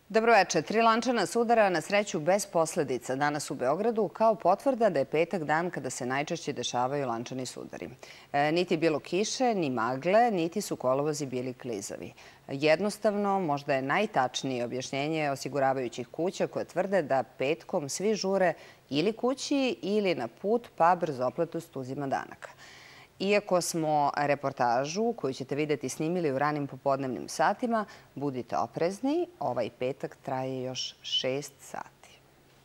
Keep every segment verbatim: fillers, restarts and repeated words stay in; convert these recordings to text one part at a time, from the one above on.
Dobroveče. Tri lančana sudara na sreću bez posledica danas u Beogradu kao potvrda da je petak dan kada se najčešće dešavaju lančani sudari. E, niti je bilo kiše, ni magle, niti su kolovozi bili klizavi. Jednostavno, možda je najtačnije objašnjenje osiguravajućih kuća koje tvrde da petkom svi žure ili kući ili na put, pa brzopletost uzima danak. Iako smo reportažu koju ćete vidjeti snimili u ranim popodnevnim satima, budite oprezni, ovaj petak traje još šest sati.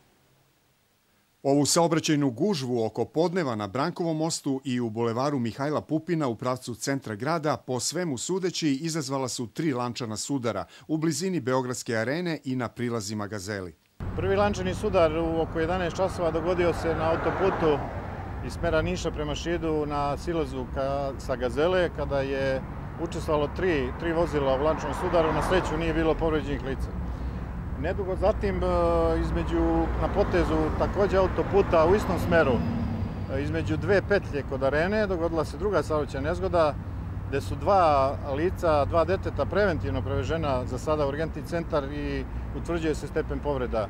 Ovu saobraćajnu gužvu oko podneva na Brankovom mostu i u bulevaru Mihajla Pupina u pravcu centra grada po svemu sudeći izazvala su tri lančana sudara u blizini Beogradske arene i na prilazima Gazeli. Prvi lančani sudar u oko jedanaest časova dogodio se na autoputu iz smera Niša prema Šidu na silazu sa Gazele, kada je učestvovalo tri, tri vozila u lančanom sudaru. Na sreću nije bilo povređenih lica. Nedugo zatim, između, na potezu takođe autoputa u istom smeru, između dve petlje kod arene, dogodila se druga saobraćajna nezgoda, gde su dva lica, dva deteta preventivno prevežena za sada u urgentni centar i utvrđuje se stepen povreda.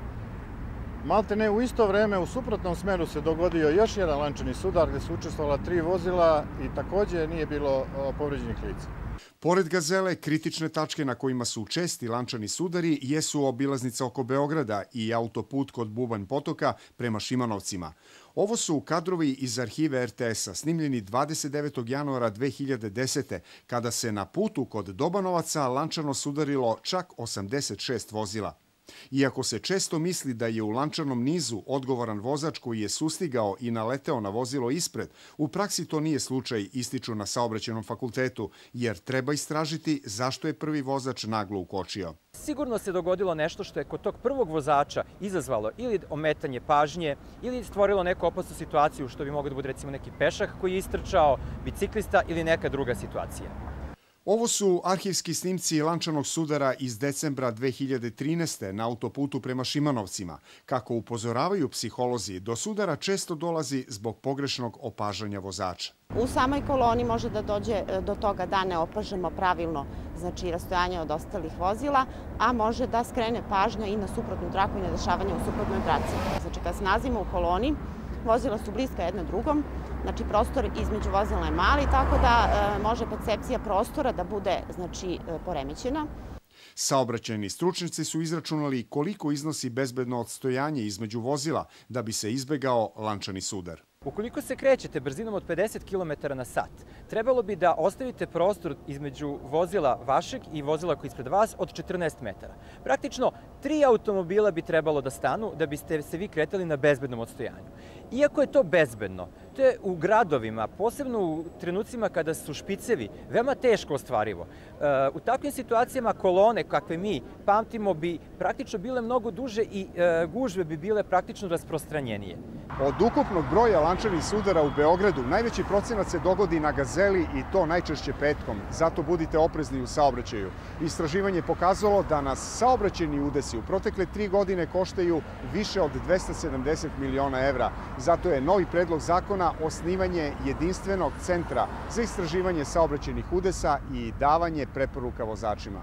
Maltene u isto vreme u suprotnom smeru se dogodio još jedan lančani sudar gde su učestvovala tri vozila i takođe nije bilo povređenih lica. Pored Gazele, kritične tačke na kojima su česti lančani sudari jesu obilaznica oko Beograda i autoput kod Bubanj potoka prema Šimanovcima. Ovo su kadrovi iz arhive er te es-a snimljeni dvadeset devetog januara dve hiljade desete. kada se na putu kod Dobanovaca lančano sudarilo čak osamdeset šest vozila. Iako se često misli da je u lančanom nizu odgovoran vozač koji je sustigao i naleteo na vozilo ispred, u praksi to nije slučaj, ističu na Saobraćajnom fakultetu, jer treba istražiti zašto je prvi vozač naglo ukočio. Sigurno se dogodilo nešto što je kod tog prvog vozača izazvalo ili ometanje pažnje ili stvorilo neku opasnu situaciju, što bi moglo da bude recimo neki pešak koji je istrčao, biciklista ili neka druga situacija. Ovo su arhivski snimci lančanog sudara iz decembra dve hiljade trinaeste. na autoputu prema Šimanovcima. Kako upozoravaju psiholozi, do sudara često dolazi zbog pogrešnog opažanja vozača. U samoj koloni može da dođe do toga da ne opažamo pravilno, znači rastojanje od ostalih vozila, a može da skrene pažnja i na suprotnu traku i na dešavanje u suprotnoj traci. Znači kad se nalazimo u koloni, vozila su bliska jedna drugom, znači prostor između vozila je mali, tako da e, može percepcija prostora da bude znači, poremećena. Saobraćajni stručnjaci su izračunali koliko iznosi bezbedno odstojanje između vozila da bi se izbegao lančani sudar. Ukoliko se krećete brzinom od pedeset kilometara na sat, trebalo bi da ostavite prostor između vozila vašeg i vozila koji je ispred vas od četrnaest metara. Praktično, tri automobila bi trebalo da stanu da biste se vi kretali na bezbednom odstojanju. Iako je to bezbedno, to je u gradovima, posebno u trenucima kada su špicevi, veoma teško ostvarivo. U takvim situacijama kolone kakve mi pamtimo bi praktično bile mnogo duže i gužve bi bile praktično rasprostranjenije. Od ukupnog broja lančanih sudara u Beogradu najveći procenat se dogodi na Gazeli i to najčešće petkom. Zato budite oprezni u saobraćaju. Istraživanje je pokazalo da nas saobraćajni udesi u protekle tri godine koštaju više od dvesta sedamdeset miliona evra. Zato je novi predlog zakona osnivanje jedinstvenog centra za istraživanje saobraćajnih udesa i davanje preporuka vozačima.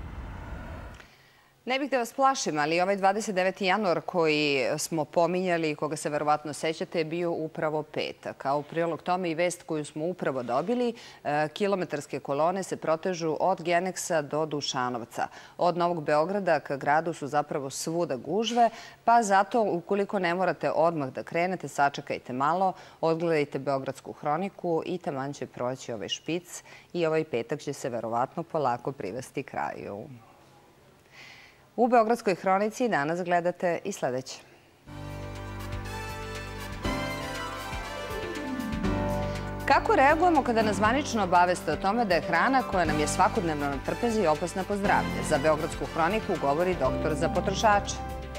Ne bih da vas plašim, ali ovaj dvadeset deveti januar koji smo pominjali i koga se verovatno sećate je bio upravo petak. A u prilog tome i vest koju smo upravo dobili, kilometarske kolone se protežu od Geneksa do Dušanovca. Od Novog Beograda ka gradu su zapravo svuda gužve, pa zato ukoliko ne morate odmah da krenete, sačekajte malo, odgledajte Beogradsku hroniku i taman će proći ovaj špic i ovaj petak će se verovatno polako privesti kraju. U Beogradskoj hronici danas gledate i sledeće. Kako reagujemo kada nas zvanično obaveste o tome da je hrana koja nam je svakodnevno na trpezi opasna po zdravlje? Za Beogradsku hroniku govori doktor za potrošače.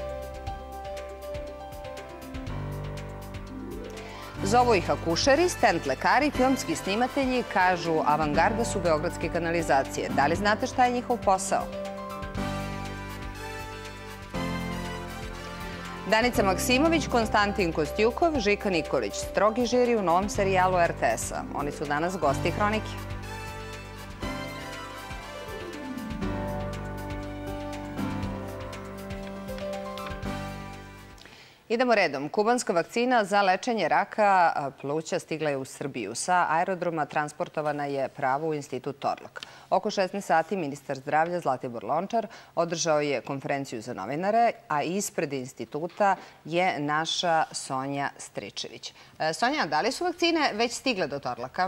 Zovu ih akušeri, stent lekari, filmski snimatelji, kažu avangarda su beogradske kanalizacije. Da li znate šta je njihov posao? Danica Maksimović, Konstantin Kostjukov, Žika Nikolić, strogi žiri u novom serijalu er te es-a. Oni su danas gosti Hronike. Idemo redom. Kubanska vakcina za lečenje raka pluća stigla je u Srbiju. Sa aerodroma transportovana je pravo u Institut Torlak. Oko šesnaest sati ministar zdravlja Zlatibor Lončar održao je konferenciju za novinare, a ispred instituta je naša Sonja Stričević. Sonja, da li su vakcine već stigle do Torlaka?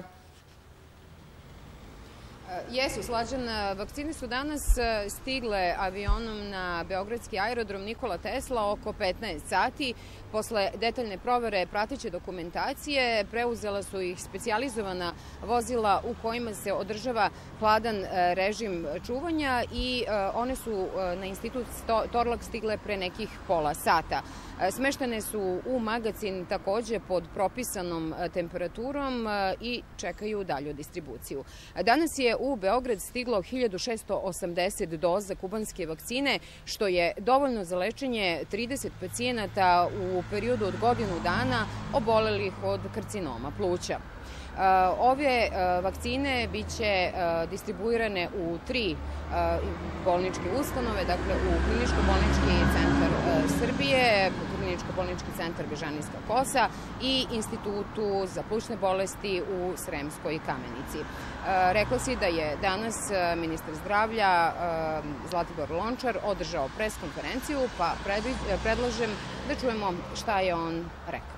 Jesu, Slađana. Vakcine su danas stigle avionom na beogradski aerodrom Nikola Tesla oko petnaest sati. Posle detaljne provere prateće dokumentacije preuzela su ih specijalizovana vozila u kojima se održava hladan režim čuvanja i one su na Institut Torlak stigle pre nekih pola sata. Smeštene su u magacin takođe pod propisanom temperaturom i čekaju dalju distribuciju. Danas je u Beograd stiglo hiljadu šesto osamdeset doza kubanske vakcine, što je dovoljno za lečenje trideset pacijenata u periodu od godinu dana obolelih od karcinoma pluća. Ove vakcine biće distribuirane u tri bolničke ustanove, dakle u Kliničko-bolnički centar Srbije, Kliničko-bolnički centar Bežanijska Kosa i Institutu za plućne bolesti u Sremskoj Kamenici. Rekla si da je danas ministar zdravlja Zlatibor Lončar održao pres konferenciju, pa predlažem da čujemo šta je on rekao.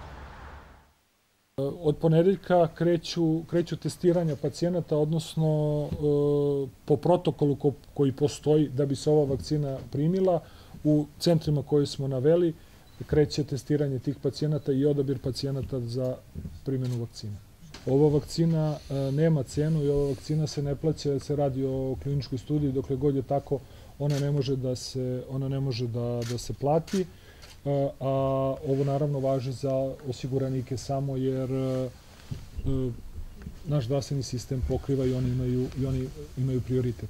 Od ponedeljka kreću, kreću testiranja pacijenata, odnosno po protokolu koji postoji da bi se ova vakcina primila. U centrima koje smo naveli kreće testiranje tih pacijenata i odabir pacijenata za primjenu vakcine. Ova vakcina nema cenu i ova vakcina se ne plaća jer se radi o kliničkoj studiji. Dokle god je tako, ona ne može da se, ona ne može da, da se plati. A ovo naravno važi za osiguranike samo jer naš zdravstveni sistem pokriva i oni imaju, i oni imaju prioritet.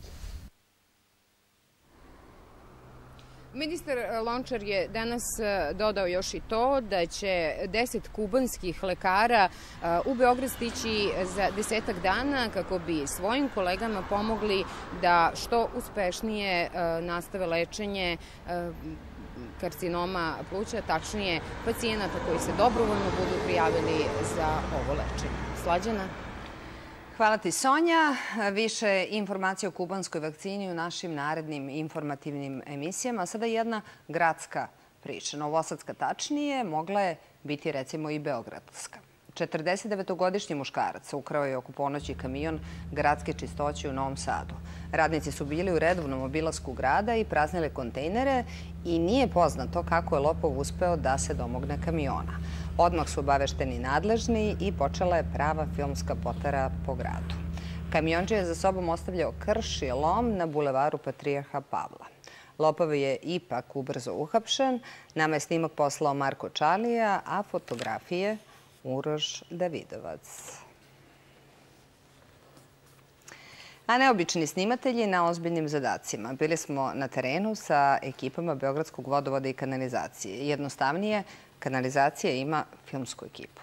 Ministar Lončar je danas dodao još i to da će deset kubanskih lekara u Beograd stići za desetak dana kako bi svojim kolegama pomogli da što uspešnije nastave lečenje karcinoma pluća, tačnije pacijenata koji se dobrovoljno budu prijavili za ovo lečenje. Slađana? Hvala ti, Sonja. Više informacija o kubanskoj vakcini u našim narednim informativnim emisijama. Sada jedna gradska priča, novosadska tačnije, mogla je biti recimo i beogradska. četrdesetdevetogodišnji muškarac ukrao je oko ponoći kamion gradske čistoće u Novom Sadu. Radnici su bili u redovnom obilasku grada i praznili kontejnere i nije poznato kako je lopov uspeo da se domogne kamiona. Odmah su obavešteni nadležni i počela je prava filmska potera po gradu. Kamionđija je za sobom ostavljao krš i lom na bulevaru Patrijarha Pavla. Lopov je ipak ubrzo uhapšen. Nama je snimak poslao Marko Čalija, a fotografije Uroš Davidovac. A neobični snimatelji na ozbiljnim zadacima. Bili smo na terenu sa ekipama Beogradskog vodovoda i kanalizacije. Jednostavnije, kanalizacija ima filmsku ekipu.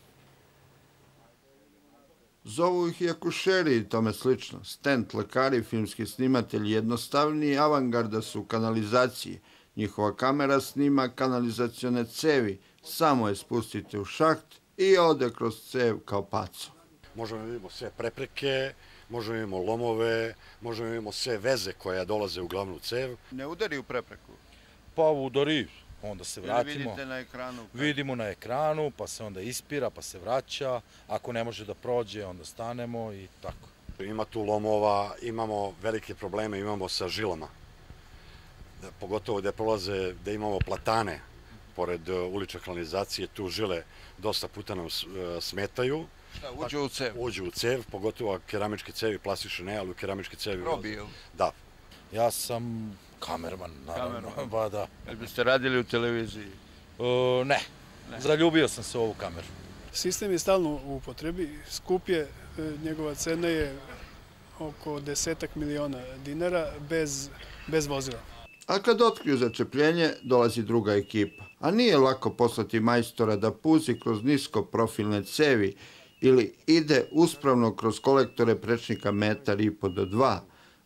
Zovu ih i akušeri i tome slično. Stent, lekari, filmski snimatelji, jednostavniji avangarda su u kanalizaciji. Njihova kamera snima kanalizacione cevi. Samo je spustite u šaht i ode kroz cev kao paco. Možemo da vidimo sve prepreke, možemo da vidimo lomove, možemo da vidimo sve veze koje dolaze u glavnu cev. Ne udari u prepreku? Pa udari, onda se vratimo. Ili vidite na ekranu? Vidimo na ekranu, pa se onda ispira, pa se vraća. Ako ne može da prođe, onda stanemo i tako. Ima tu lomova, imamo velike probleme, imamo sa žilama. Pogotovo gde prolaze, gde imamo platane pored ulične kanalizacije, tu žile dosta puta nam smetaju. Šta, uđu u cev? Uđu u cev, pogotovo keramičke cevi, plastične ne, ali u keramičke cevi... Probiju? Da. Ja sam kamerman, naravno. Ba da. Jel biste radili u televiziji? Ne. Zaljubio sam se u ovu kameru. Sistem je stalno u upotrebi, skup je, njegova cena je oko desetak miliona dinara bez vozila. A kad otkriju začepljenje, dolazi druga ekipa. A nije lako poslati majstora da puzi kroz nisko profilne cevi ili ide uspravno kroz kolektore prečnika metar i po do dva.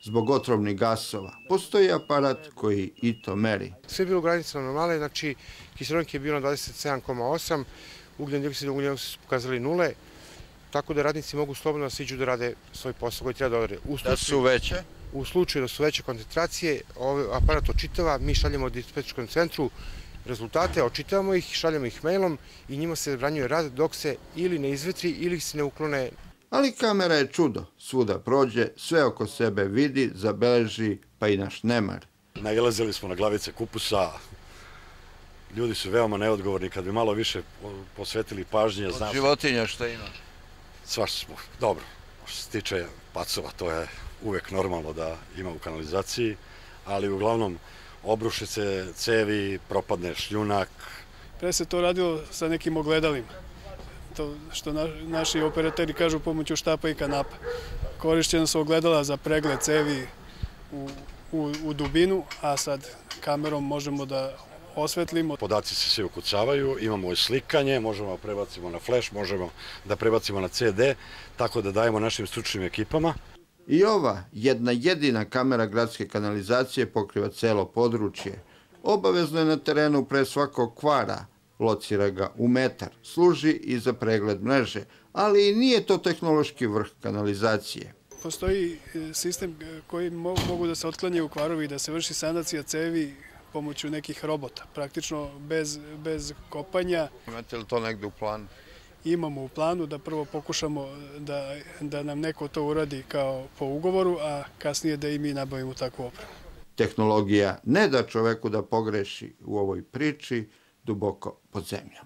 zbog otrovnih gasova. Postoji aparat koji i to meri. Sve je bilo u granicama normale, znači kiseonik je bio na dvadeset sedam zarez osam, ugljen dioksid i ugljen dioksid su pokazali nule, tako da radnici mogu slobodno da siđu da rade svoj posao koji treba da odrade. Da su veće? U slučaju da su veće koncentracije, ovaj aparat očitava, mi šaljemo dispečerskom centru rezultate, očitavamo ih, šaljemo ih mailom i njima se zabranjuje rad dok se ili ne izvetri ili se ne uklone. Ali kamera je čudo. Svuda prođe, sve oko sebe vidi, zabeleži, pa i naš nemar. Nailazili smo na glavice kupusa. Ljudi su veoma neodgovorni. Kad bi malo više posvetili pažnje... Od životinja šta ima? Svašta smo. Dobro. Što se tiče pacova, to je uvek normalno da ima u kanalizaciji, ali uglavnom obruše se cevi, propadne šljunak. Pre se to radilo sa nekim ogledalima. To što naši operateri kažu pomoću štapa i kanapa. Korišćena su ogledala za pregled cevi u, u, u dubinu, a sad kamerom možemo da osvetlimo. Podaci se svi ukucavaju, imamo i slikanje, možemo da prebacimo na flash, možemo da prebacimo na ce de, tako da dajemo našim stručnim ekipama. I ova jedna jedina kamera gradske kanalizacije pokriva celo područje. Obavezno je na terenu pre svakog kvara, locira ga u metar, služi i za pregled mreže, ali i nije to tehnološki vrh kanalizacije. Postoji sistem koji mogu da se otklanjaju kvarovi i da se vrši sanacija cevi pomoću nekih robota, praktično bez, bez kopanja. Imate li to negde u planu? Imamo u planu da prvo pokušamo da, da nam neko to uradi kao po ugovoru, a kasnije da i mi nabavimo takvu opremu. Tehnologija ne da čoveku da pogreši u ovoj priči duboko pod zemljom.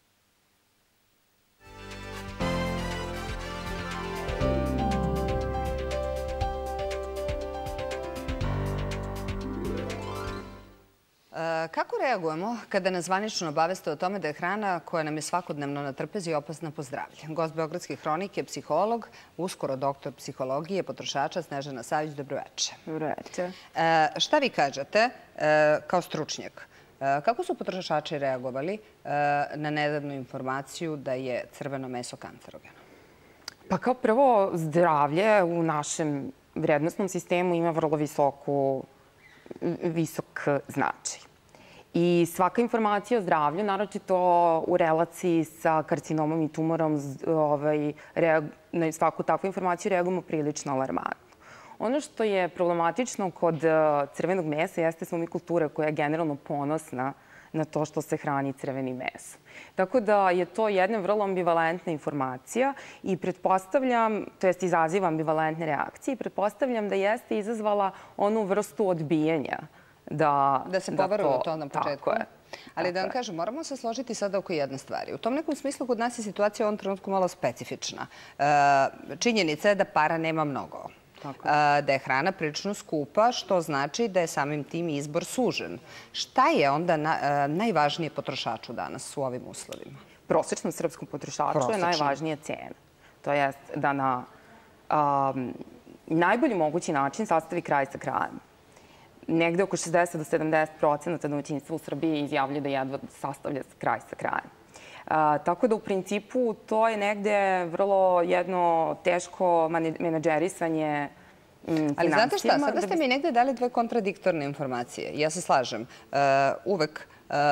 Kako reagujemo kada nas zvanično obaveste o tome da je hrana koja nam je svakodnevno na trpezi opasna po zdravlje? Gost Beogradske hronike, psiholog, uskoro doktor psihologije, potrošača Snežana Savić. Dobroveče. Dobroveče. Šta vi kažete kao stručnjak? Kako su potrošači reagovali na nedavnu informaciju da je crveno meso kancerogeno? Pa kao prvo, zdravlje u našem vrednostnom sistemu ima vrlo visoku, visok značaj. I svaka informacija o zdravlju, naročito u relaciji sa karcinomom i tumorom, ovaj, na svaku takvu informaciju reagujemo prilično alarmantno. Ono što je problematično kod crvenog mesa jeste smo mi kultura koja je generalno ponosna na to što se hrani crvenim mesom. Tako da je to jedna vrlo ambivalentna informacija i pretpostavljam, to jest izaziva ambivalentne reakcije i pretpostavljam da jeste izazvala onu vrstu odbijanja. Da, da se poveruje u to na početku. Tako je. Ali da vam kažem, moramo se složiti sada oko jedne stvari. U tom nekom smislu kod nas je situacija u ovom trenutku malo specifična. Činjenica je da para nema mnogo. Da je hrana prilično skupa, što znači da je samim tim izbor sužen. Šta je onda najvažnije potrošaču danas u ovim uslovima? Prosečnom srpskom potrošaču je najvažnija cena. To jest da na najbolji mogući način sastavi kraj sa krajem. Negde oko šezdeset do sedamdeset procenata domaćinstva u Srbiji izjavljuje da jedva sastavlja kraj sa krajem. Tako da u principu to je negde vrlo jedno teško menadžerisanje finansijama. Ali znate šta, sada ste mi negde dali dve kontradiktorne informacije. Ja se slažem. Uvek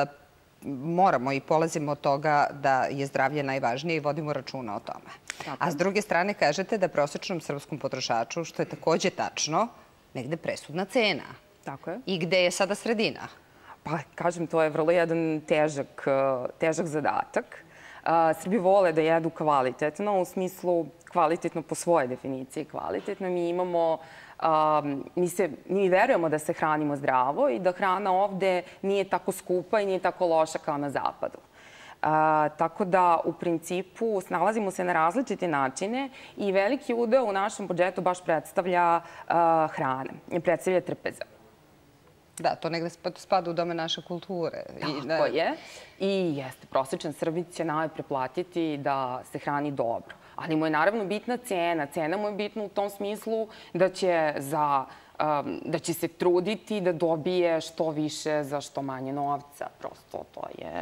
moramo i polazimo od toga da je zdravlje najvažnije i vodimo računa o tome. A s druge strane kažete da prosečnom srpskom potrošaču, što je takođe tačno, negde presudna cena. Tako je. I gde je sada sredina? Pa, kažem, to je vrlo jedan težak, težak zadatak. Srbi vole da jedu kvalitetno, u smislu kvalitetno po svoje definiciji kvalitetno. Mi imamo, mi, se, mi verujemo da se hranimo zdravo i da hrana ovde nije tako skupa i nije tako loša kao na zapadu. A, tako da, u principu, snalazimo se na različite načine i veliki udeo u našem budžetu baš predstavlja a, hrana, predstavlja trpeza. Da, to negde spada u dome naše kulture. Tako je. I jeste, prosječan Srbić će najpre platiti da se hrani dobro. Ali mu je naravno bitna cena. Cena mu je bitna u tom smislu da će, za, um, da će se truditi da dobije što više za što manje novca. Prosto to je...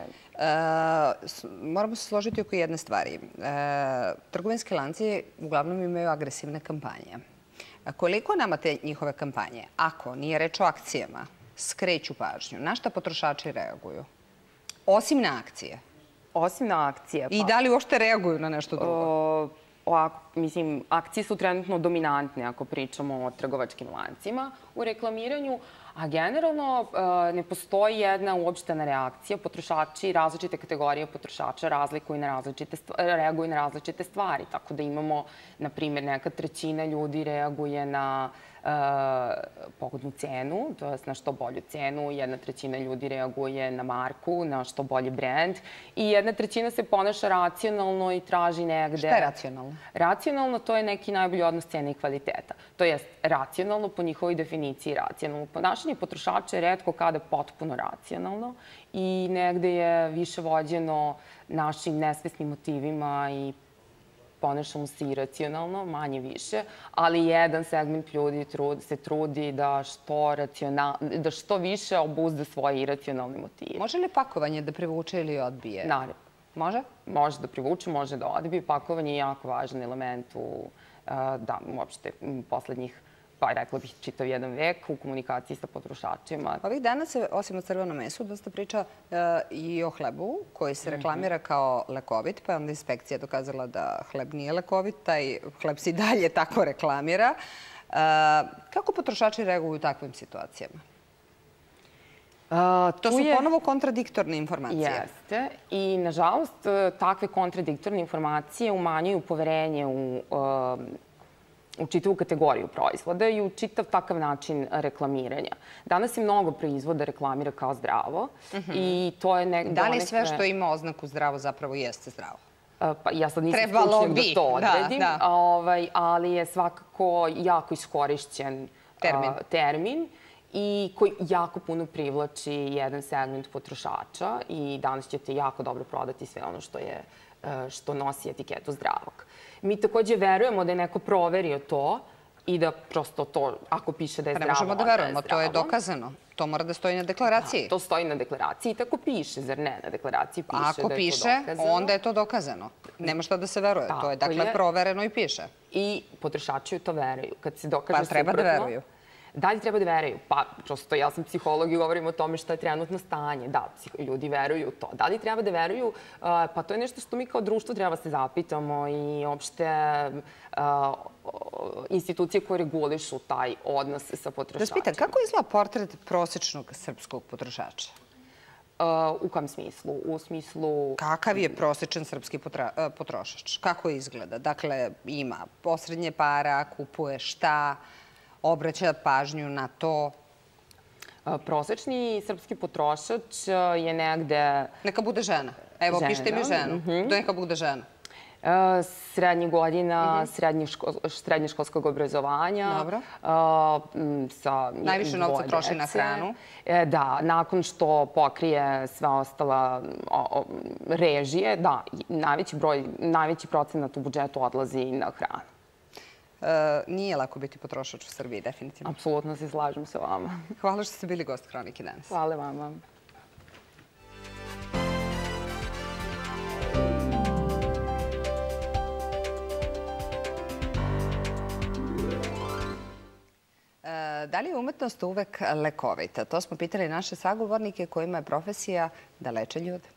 E, moramo se složiti oko jedne stvari. E, trgovinski lanci uglavnom imaju agresivne kampanje. Koliko nama te njihove kampanje, ako nije reč o akcijama, skreću pažnju? Na šta potrošači reaguju? Osim na akcije. Osim na akcije. I da li uopšte reaguju na nešto drugo? Ovako, mislim, akcije su trenutno dominantne ako pričamo o trgovačkim lancima u reklamiranju, a generalno ne postoji jedna uopštena reakcija. Potrošači, različite kategorije potrošača razlikuju na različite, reaguju na različite stvari. Tako da imamo, na primjer, neka trećina ljudi reaguje na pogodnu cenu, to je na što bolju cenu, jedna trećina ljudi reaguje na marku, na što bolji brend i jedna trećina se ponaša racionalno i traži negde... Šta je racionalno? Racionalno to je neki najbolji odnos cene i kvaliteta. To je racionalno po njihovoj definiciji racionalno. Ponašanje potrošača je retko kada potpuno racionalno i negde je više vođeno našim nesvesnim motivima i ponašamo se iracionalno, manje više, ali jedan segment ljudi se trudi da što, da što više obuzda svoje iracionalne motive. Može li pakovanje da privuče ili odbije? Naravno. Može? Može da privuče, može da odbije. Pakovanje je jako važan element u, da, uopšte, poslednjih, pa rekla bih, čitav jedan vek u komunikaciji sa potrošačima. Ovih dana se, osim o crvenom mesu, dosta priča i o hlebu, koji se reklamira kao lekovit, pa je onda inspekcija dokazala da hleb nije lekovit, taj hleb se i dalje tako reklamira. Kako potrošači reaguju u takvim situacijama? To su ponovo kontradiktorne informacije. Jeste. I, nažalost, takve kontradiktorne informacije umanjuju poverenje u u čitavu kategoriju proizvoda i u čitav takav način reklamiranja. Danas se mnogo proizvoda reklamira kao zdravo i to je nekde... Da li sve što ima oznaku zdravo zapravo jeste zdravo? Pa ja sad nisam stručnjak da to odredim, ali je svakako jako iskorišćen termin i koji jako puno privlači jedan segment potrošača i danas ćete jako dobro prodati sve ono što je što nosi etiketu zdravog. Mi takođe verujemo da je neko proverio to i da prosto to, ako piše da je zdravo, ne možemo da verujemo, to je dokazano. To mora da stoji na deklaraciji. To stoji na deklaraciji i tako piše, zar ne? Na deklaraciji piše da je to dokazano. Ako piše, onda je to dokazano. Nema šta da se veruje. To je dakle provereno i piše. I potrošači to veruju. Kad se dokaže suprotno... Pa treba da veruju. Da li treba da veruju? Pa, prosto, ja sam psiholog i govorim o tome šta je trenutno stanje. Da, ljudi veruju u to. Da li treba da veruju? Pa to je nešto što mi kao društvo treba se zapitamo i uopšte institucije koje regulišu taj odnos sa potrošačima. Da spitam, kako izgleda portret prosečnog srpskog potrošača? U kom smislu? U smislu... Kakav je prosečan srpski potrošač? Kako izgleda? Dakle, ima posrednje para, kupuje šta... obraća pažnju na to? Prosečni srpski potrošač je negde... Neka bude žena. Evo, pišite mi ženu. To neka bude žena. Srednjih godina, srednješkolskog obrazovanja. Dobro. Sa najviše novca troši na hranu. Da, nakon što pokrije sva ostala režije, da, najveći broj, najveći procenat u budžetu odlazi na hranu. Nije lako biti potrošač u Srbiji, definitivno. Apsolutno se slažem sa vama. Hvala što ste bili gost Hronike danas. Hvala vama. Da li je umetnost uvek lekovita? To smo pitali naše sagovornike kojima je profesija da leče ljude.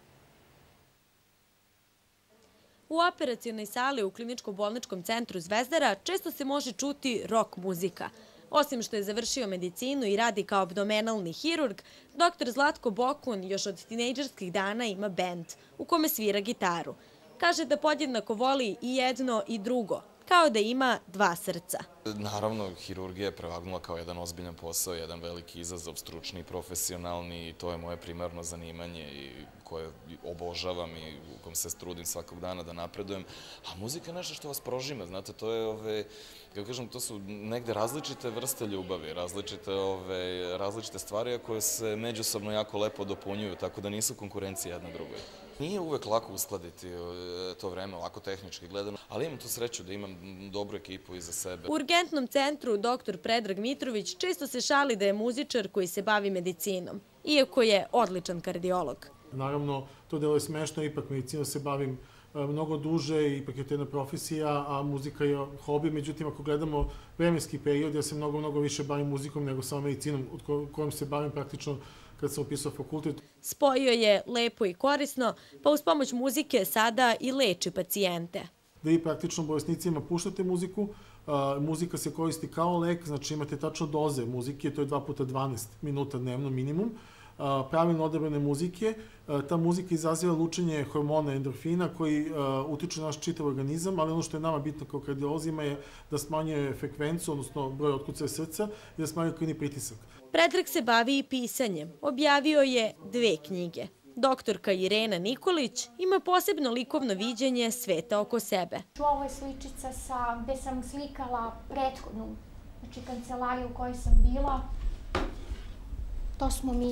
U operacionoj sali u Kliničko-bolničkom centru Zvezdara često se može čuti rock muzika. Osim što je završio medicinu i radi kao abdomenalni hirurg, doktor Zlatko Bokun još od tinejdžerskih dana ima bend u kome svira gitaru. Kaže da podjednako voli i jedno i drugo, kao da ima dva srca. Naravno, hirurgija je prevagnula kao jedan ozbiljan posao, jedan veliki izazov, stručni i profesionalni i to je moje primarno zanimanje koje obožavam i u kom se trudim svakog dana da napredujem. A muzika je nešto što vas prožima, znate, to je, kako kažem, to su negde različite vrste ljubavi, različite stvari koje se međusobno jako lepo dopunjuju, tako da nisu konkurencije jedna drugoj. Nije uvek lako uskladiti to vreme, ovako tehnički gledano, ali imam tu sreću da imam dobru ekipu iza sebe. U urgentnom centru doktor Predrag Mitrović često se šali da je muzičar koji se bavi medicinom, iako je odličan kardiolog. Naravno, to delo je smešno, ipak medicinom se bavim mnogo duže, ipak je to jedna profesija, a muzika je hobi. Međutim, ako gledamo vremenski period, ja se mnogo, mnogo više bavim muzikom nego samo medicinom, kojom se bavim praktično kad sam upisao fakultet. Spojio je lepo i korisno, pa uz pomoć muzike sada i leči pacijente. Da vi praktično bolesnicima puštate muziku, muzika se koristi kao lek, znači imate tačno doze muzike, to je dva puta dvanaest minuta dnevno minimum, pravilno odabrane muzike. Ta muzika izaziva lučenje hormona endorfina koji utiču na naš čitav organizam, ali ono što je nama bitno kao kardiolozima je da smanjuje frekvencu, odnosno broj otkucaja srca i da smanjuje krvni pritisak. Predrag se bavi i pisanjem. Objavio je dve knjige. Doktorka Irena Nikolić ima posebno likovno viđenje sveta oko sebe. Ovo je sličica gde sam slikala prethodnu, znači kancelariju u kojoj sam bila. To smo mi.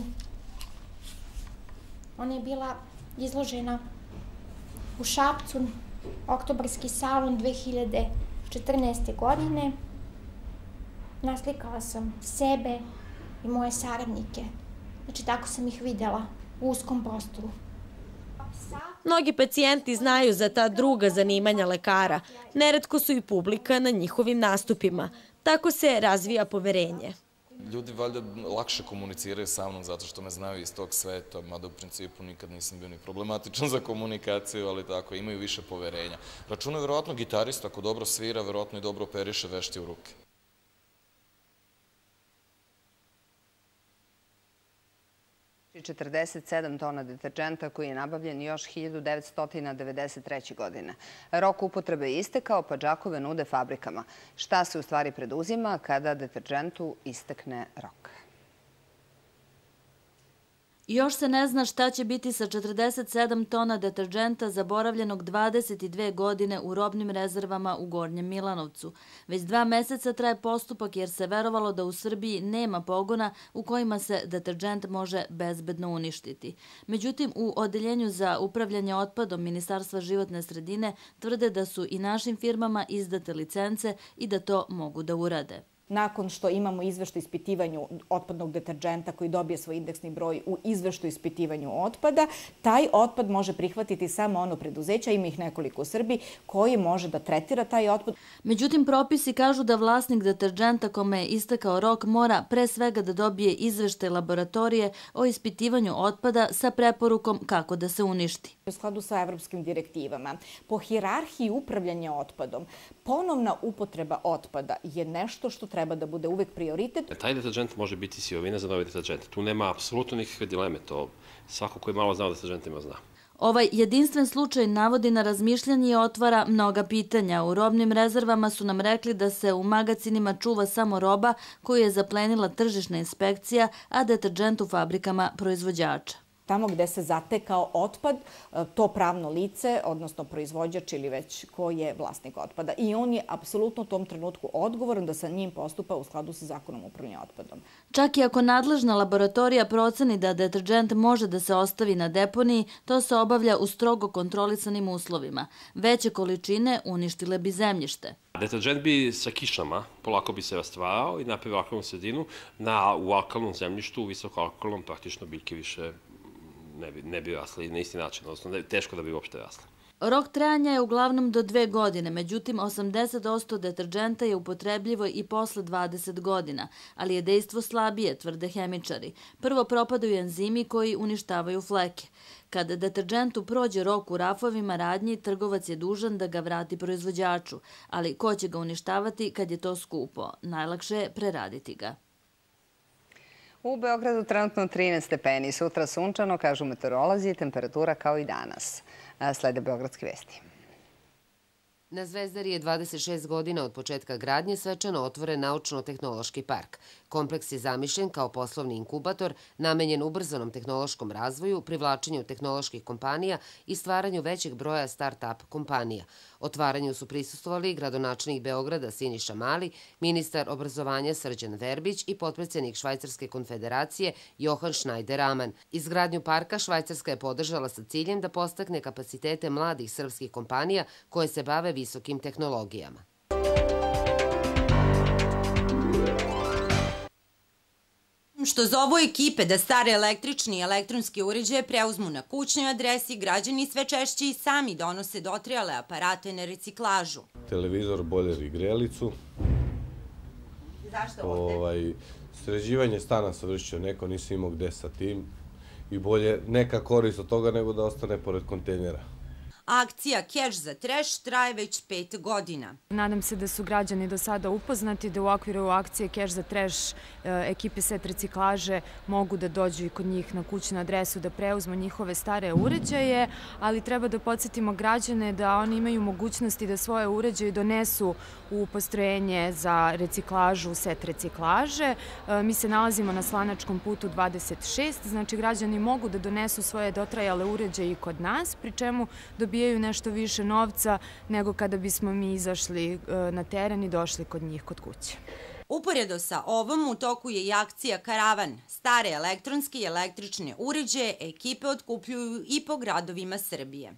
Ona je bila izložena u Šapcu, oktobarski salon dve hiljade četrnaeste. godine. Naslikala sam sebe i moje saradnike. Znači, tako sam ih videla u uskom prostoru. Mnogi pacijenti znaju za ta druga zanimanja lekara. Neretko su i publika na njihovim nastupima. Tako se razvija poverenje. Ljudi valjda lakše komuniciraju sa mnom zato što me znaju iz tog sveta, mada u principu nikad nisam bio ni problematičan za komunikaciju, ali tako, imaju više poverenja. Računaju verovatno gitarista, ako dobro svira, verovatno i dobro operiše, vešti u ruke. četrdeset sedam tona deterdženta koji je nabavljen još hiljadu devetsto devedeset treće. godine. Rok upotrebe je istekao, pa džakove nude fabrikama. Šta se u stvari preduzima kada deterdžentu istekne rok? Još se ne zna šta će biti sa četrdeset sedam tona deterdženta zaboravljenog dvadeset dve godine u robnim rezervama u Gornjem Milanovcu. Već dva meseca traje postupak jer se verovalo da u Srbiji nema pogona u kojima se deterdžent može bezbedno uništiti. Međutim, u Odeljenju za upravljanje otpadom Ministarstva životne sredine tvrde da su i našim firmama izdate licence i da to mogu da urade. Nakon što imamo izveštaj ispitivanju otpadnog deterdženta koji dobije svoj indeksni broj u izveštaju ispitivanju otpada, taj otpad može prihvatiti samo ono preduzeća, ima ih nekoliko u Srbiji, koji može da tretira taj otpad. Međutim, propisi kažu da vlasnik deterdženta kome je istekao rok mora pre svega da dobije izveštaj laboratorije o ispitivanju otpada sa preporukom kako da se uništi. U skladu sa evropskim direktivama, po hijerarhiji upravljanja otpadom, ponovna upotreba otpada je nešto što treba da bude uvek prioritet. Taj deterdžent može biti sirovina za novi deterdžent. Tu nema apsolutno nikakve dileme. To svako ko je malo znao deterdžentima zna. Ovaj jedinstven slučaj navodi na razmišljanje i otvara mnoga pitanja. U robnim rezervama su nam rekli da se u magacinima čuva samo roba koju je zaplenila tržišna inspekcija, a deterdžent u fabrikama proizvođača. Tamo gde se zatekao otpad, to pravno lice, odnosno proizvođač ili već ko je vlasnik otpada. I on je apsolutno u tom trenutku odgovoran da sa njim postupa u skladu sa zakonom upravljanja otpadom. Čak i ako nadležna laboratorija proceni da deterdžent može da se ostavi na deponiji, to se obavlja u strogo kontrolisanim uslovima. Veće količine uništile bi zemljište. Deterdžent bi sa kišama polako bi se rastvarao i napravio alkalnu sredinu. U alkalnom zemljištu, u visokoalkalnom, praktično biljke više ne bi rasli na isti način, odnosno teško da bi uopšte rasli. Rok trajanja je uglavnom do dve godine, međutim osamdeset posto deterdženta je upotrebljivo i posle dvadeset godina, ali je dejstvo slabije, tvrde hemičari. Prvo propadaju enzimi koji uništavaju fleke. Kada deterdžentu prođe rok u rafovima radnji, trgovac je dužan da ga vrati proizvođaču, ali ko će ga uništavati kad je to skupo? Najlakše je preraditi ga. U Beogradu trenutno trinaest stepeni, sutra sunčano, kažu meteorolozi, temperatura kao i danas. Slede Beogradske vesti. Na Zvezdari je dvadeset šest godina od početka gradnje svečano otvoren naučno-tehnološki park. Kompleks je zamišljen kao poslovni inkubator, namenjen ubrzanom tehnološkom razvoju, privlačenju tehnoloških kompanija i stvaranju većeg broja start-up kompanija. Otvaranju su prisustvovali gradonačelnik Beograda Siniša Mali, ministar obrazovanja Srđan Verbić i potpredsjednik Švajcarske konfederacije Johan Schneider-Amann. Izgradnju parka Švajcarska je podržala sa ciljem da podstakne kapacitete mladih srpskih kompanija koje se bave visokim tehnologijama. što zovu ekipe da stare električni i elektronski uređaje preuzmu na kućnoj adresi, građani sve češće i sami donose dotrajale aparate na reciklažu. Televizor, bojler i grelicu. Zašto ovde? Sređivanje stana se vršio neko, nisi imao gde sa tim i bolje neka korist od toga nego da ostane pored kontejnera. Akcija Keš za treš traje već pet godina. Nadam se da su građani do sada upoznati da u okviru akcije Keš za treš ekipe Set reciklaže mogu da dođu i kod njih na kućnu adresu da preuzmu njihove stare uređaje, ali treba da podsjetimo građane da oni imaju mogućnosti da svoje uređaje donesu u postrojenje za reciklažu Set reciklaže. Mi se nalazimo na Slanačkom putu dvadeset šest, znači građani mogu da donesu svoje dotrajale uređaje i kod nas, pri čemu dobijaju nešto više novca nego kada bismo mi izašli na teren i došli kod njih kod kuće. Uporedo sa ovom u toku je i akcija Karavan. Stare elektronske i električne uređaje ekipe otkupljuju i po gradovima Srbije.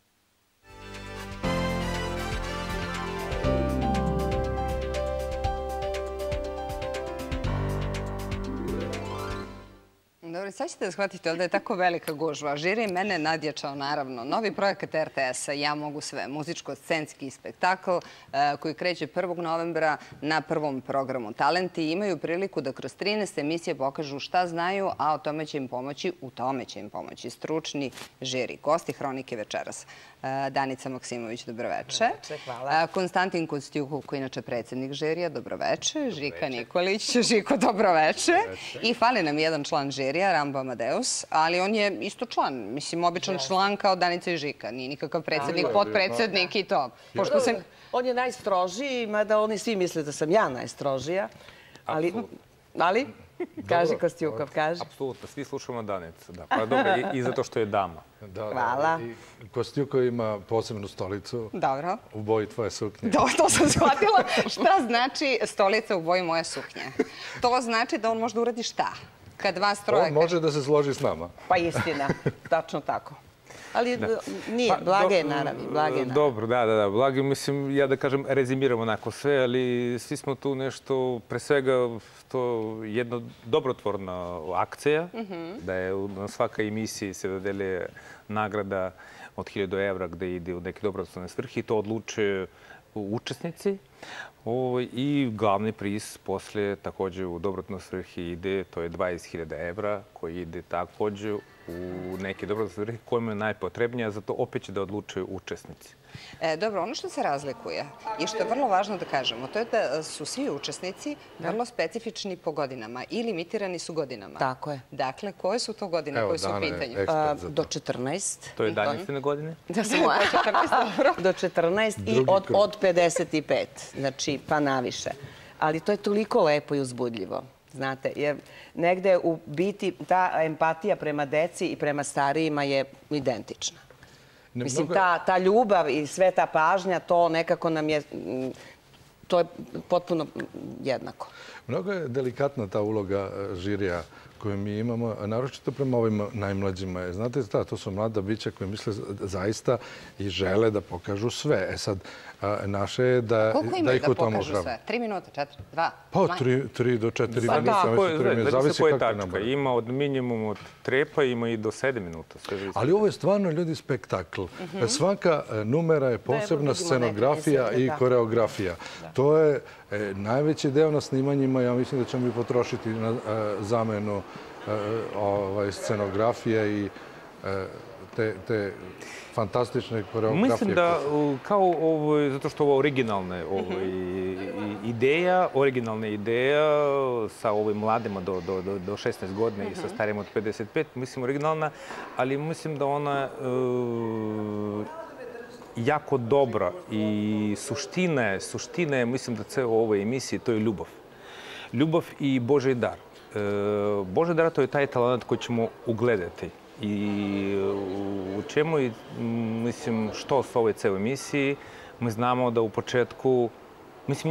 Dobro, sad ćete da shvatite, ovdje je tako velika gužva. Žiri mene nadjačao, naravno. Novi projekat R T S-a, Ja mogu sve, muzičko-scenski spektakl koji kreće prvog novembra na prvom programu. Talenti imaju priliku da kroz trinaest emisije pokažu šta znaju, a o tome će im pomoći, u tome će im pomoći stručni žiri. Gosti Hronike večeras. Danica Maksimović, dobroveče. Hvala. Konstantin Kostjukov, koji je inače predsjednik žirija, dobroveče. Žika Nikolić, Žiko, dobroveče. I fali nam jedan član žirija, Rambo Amadeus, ali on je isto član, mislim, običan član kao Danica i Žika. Nije nikakav predsjednik, potpredsjednik i to. On je najstrožiji, mada oni svi misle da sam ja najstrožija. Ali... Ali? Kaži, Kostjukov, kaži. Apsolutno, svi slušamo Danicu. Pa dobro, i zato što je dama. Hvala. Kostjukov ima posebnu stolicu. Dobro. U boji tvoje suknje. To sam shvatila. Šta znači stolica u boji moje suknje? To znači da on može da uradi šta? Kad vas troje... On može da se složi s nama. Pa istina, tačno tako. Ali nije, blage je naravi, blage je naravi. Dobro, da, da, da, blage, mislim, ja da kažem, rezimiram onako sve, ali svi smo tu nešto, pre svega, to jedna dobrotvorna akcija, da je na svakoj emisiji se dodeli nagrada od hiljadu evra gde ide u neke dobrotvorne svrhe i to odlučuju učesnici. I glavni priz poslije također u dobrotvorne svrhe ide, to je dvadeset hiljada evra koji ide također u neke dobrotvorne svrhe kojima je najpotrebnija, zato opet će da odlučuju učesnici. Dobro, ono što se razlikuje i što je vrlo važno da kažemo, to je da su svi učesnici vrlo specifični po godinama i limitirani su godinama. Tako je. Dakle, koje su to godine koje su u pitanju? Do četrnaest. To je Danicine godine? Da sam moja. Do četrnaest i od pedeset i pet, znači pa naviše. Ali to je toliko lepo i uzbudljivo. Znate, jer negde u biti ta empatija prema deci i prema starijima je identična. Mislim, ta ljubav i sve ta pažnja, to nekako nam je, to je potpuno jednako. Mnogo je delikatna ta uloga žirija koju mi imamo, naročito prema ovim najmlađima. Znate, to su mlada bića koje misle zaista i žele da pokažu sve. E sad, naše je da ih u tome Koliko imaju da pokažu sve? Tri minuta, četiri, dva? Pa, tri do četiri minuta. Zavisi koja tačka. Ima od minimum od trepa, ima i do sedam minuta. Ali ovo je stvarno, ljudi, spektakl. Svaka numera je posebna scenografija i koreografija. To je najveći deo na snimanjima. Ja mislim da ćemo i potrošiti na zamenu scenografije i te fantastične koreografije. Mislim da kao ovo, zato što ovo je originalna ideja, originalna ideja sa ovim mladima do šesnaest godina i sa starijima od pedeset pet, mislim originalna, ali mislim da ona jako dobra i suština je, suština je, mislim da ceo ovoj emisiji, to je ljubav. Ljubav i Božji dar. Božji dar to je taj talent koji ćemo ugledati. I u čemu, mislim, što s ovoj celoj emisiji, mi znamo da u početku Mislim,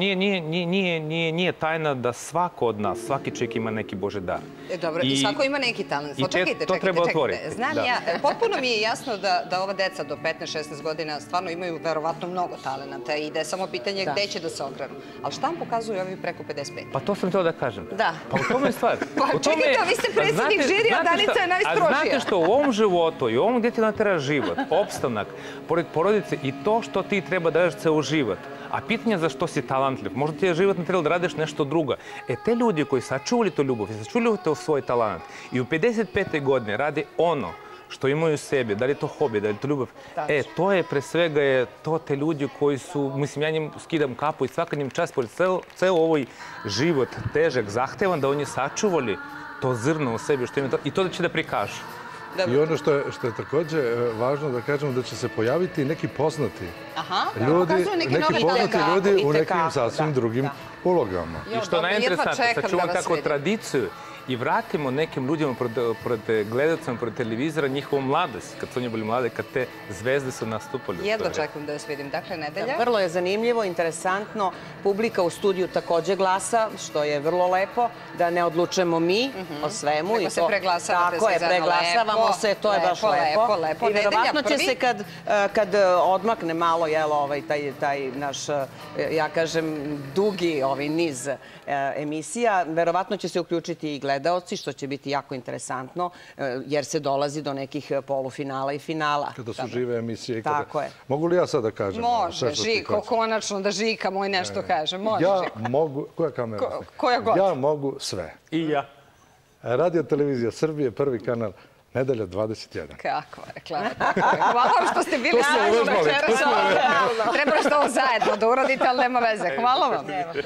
nije tajna da svako od nas, svaki čovjek ima neki Bože dar. Dobro, i svako ima neki talent. I to treba otvoriti. Znam ja, potpuno mi je jasno da ova deca do petnaest šesnaest godina stvarno imaju verovatno mnogo talenata i da je samo pitanje gde će da se ogranu. Ali šta vam pokazuju ovi preko pedeset pet? Pa to sam htio da kažem. Da. Pa u tome je stvar. Pa čekajte, vi ste predsjednik žirija, Danica je najstrožija. A znate što u ovom životu i u ovom gdje ti natera život, opstanak, pored porodice i to što ti treba da radiš ceo život, a pitanje za što si talentljiv, možda ti je život ne trebalo da radiš nešto drugo. E, te ljudi koji sačuvali tu ljubav i sačuvali to svoj talent i u pedeset petoj godine radi ono što imaju u sebi, da li je to hobi, da li je to ljubav, e, to je pre svega je to te ljudi koji su, mislim, ja njim skidam kapu i svaka njim čast, pored ceo ovoj život težak, zahtevan, da oni sačuvali to zrno u sebi što imaju i to da će da prikažu. I ono što je također važno da kažemo da će se pojaviti neki poznati ljudi, neki poznati ljudi u nekim sasvim drugim ulogama. I što je najinteresantno, sačuvamo tako tradiciju i vratimo nekim ljudima pred gledalcima, pred televizora, njihovu mladost, kad su oni bili mlade, kad te zvezde su nastupali. Jedva čekam da vas vidim. Dakle, Nedelja. Vrlo je zanimljivo, interesantno. Publika u studiju također glasa, što je vrlo lepo, da ne odlučujemo mi o svemu. Nego se preglasavate sve zajedno. Tako je, preglasavamo se, to je baš lepo. I verovatno će se kad odmakne malo, jel, taj naš, ja kažem, dugi niz emisija, verovatno će se uključiti i gledaoci, što će biti jako interesantno, jer se dolazi do nekih polufinala i finala. Kada su žive emisije. Tako je. Mogu li ja sad da kažem? Može, Žiko, konačno da Žika moj nešto kaže. Može, Ja Žiko. mogu, koja kamera? Koja god. Ja mogu sve. I ja. Radio Televizija Srbije, prvi kanal, Nedelja dvadeset jedan. Kakva reklama. Hvala vam što ste bili sa mnom večeras. Trebali ste ovo zajedno da uradite, ali nema veze. Hvala vam.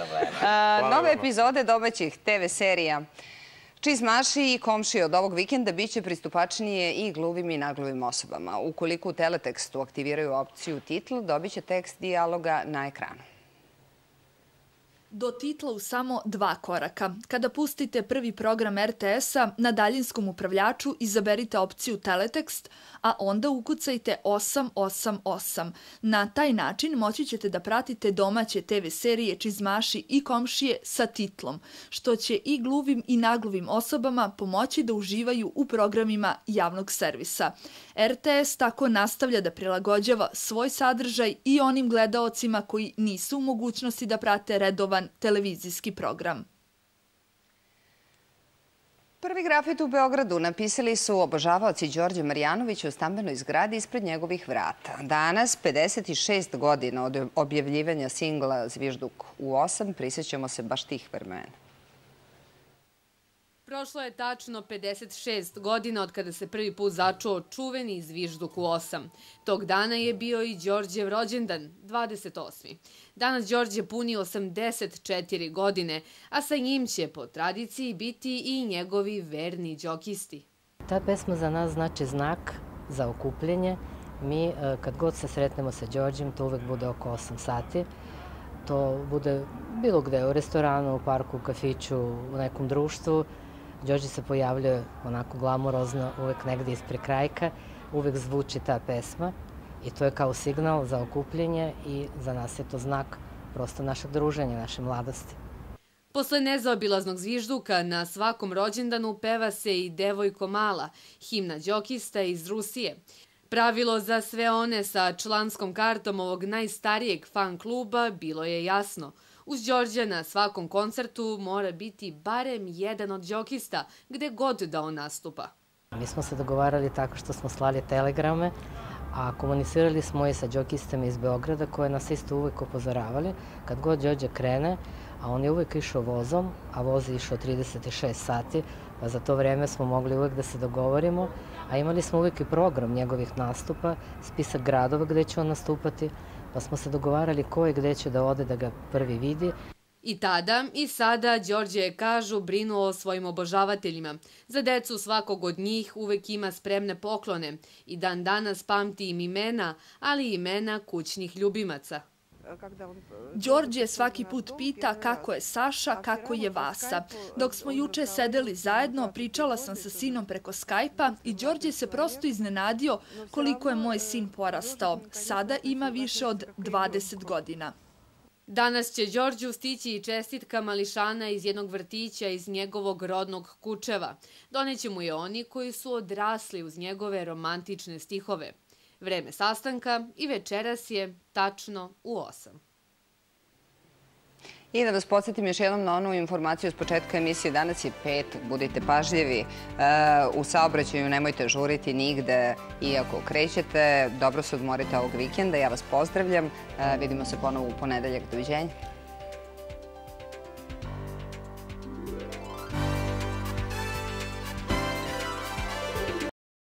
Nove epizode domaćih te ve serija Čizmaši i komšije od ovog vikenda biće pristupačnije i gluvim i nagluvim osobama. Ukoliko u teletekstu aktiviraju opciju titl, dobit će tekst dijaloga na ekranu. Do titla u samo dva koraka. Kada pustite prvi program er te es-a, na daljinskom upravljaču izaberite opciju teletekst, a onda ukucajte osam osam osam. Na taj način moći ćete da pratite domaće te ve serije Čizmaši i komšije sa titlom, što će i gluvim i nagluvim osobama pomoći da uživaju u programima javnog servisa. er te es tako nastavlja da prilagođava svoj sadržaj i onim gledaocima koji nisu u mogućnosti da prate redovan televizijski program. Prvi grafit u Beogradu napisali su obožavaoci Đorđe Marjanovića u stambenoj zgradi ispred njegovih vrata. Danas, pedeset šest godina od objavljivanja singla Zvižduk u osam, prisjećamo se baš tih vremena. Prošlo je tačno pedeset šest godina od kada se prvi put začuo čuveni Zvižduk u osam. Tog dana je bio i Đorđev rođendan, dvadeset osmi Danas Đorđe puni osamdeset četiri godine, a sa njim će po tradiciji biti i njegovi verni džokisti. Ta pesma za nas znači znak za okupljenje. Mi kad god se sretnemo sa Đorđem, to uvek bude oko osam sati. To bude bilo gde, u restoranu, u parku, u kafiću, u nekom društvu. Đorđe se pojavljuje onako glamurozno, uvek negdje ispred krajka, uvek zvuči ta pesma i to je kao signal za okupljenje i za nas je to znak prosto našeg druženja, naše mladosti. Posle nezaobilaznog Zvižduka na svakom rođendanu peva se i Devojko mala, himna džokista iz Rusije. Pravilo za sve one sa članskom kartom ovog najstarijeg fan kluba bilo je jasno. Uz Đorđa na svakom koncertu mora biti barem jedan od džokista, gde god da on nastupa. Mi smo se dogovarali tako što smo slali telegrame, a komunicirali smo i sa džokistama iz Beograda koje nas isto uvek upozoravali. Kad god Đorđe krene, a on je uvek išao vozom, a voz je išao trideset šest sati, pa za to vreme smo mogli uvek da se dogovorimo, a imali smo uvek i program njegovih nastupa, spisak gradova gde će on nastupati, pa smo se dogovarali ko je gde će da ode da ga prvi vidi. I tada i sada Đorđe je, kažu, brinuo o svojim obožavateljima. Za decu svakog od njih uvek ima spremne poklone i dan danas pamti im imena, ali i imena kućnih ljubimaca. Đorđe svaki put pita kako je Saša, kako je Vasa. Dok smo juče sedeli zajedno, pričala sam sa sinom preko Skype-a i Đorđe se prosto iznenadio koliko je moj sin porastao. Sada ima više od dvadeset godina. Danas će Đorđu stići i čestitka mališana iz jednog vrtića iz njegovog rodnog Kučeva. Doneće mu je oni koji su odrasli uz njegove romantične stihove. Vreme sastanka i večeras je tačno u osam. I da vas podsjetim još jednom na onu informaciju s početka emisije. Danas je petak, budite pažljivi. U saobraćaju nemojte žuriti nigde, iako krećete. Dobro se odmorite ovog vikenda. Ja vas pozdravljam. Vidimo se ponovo u ponedeljak. Doviđenja.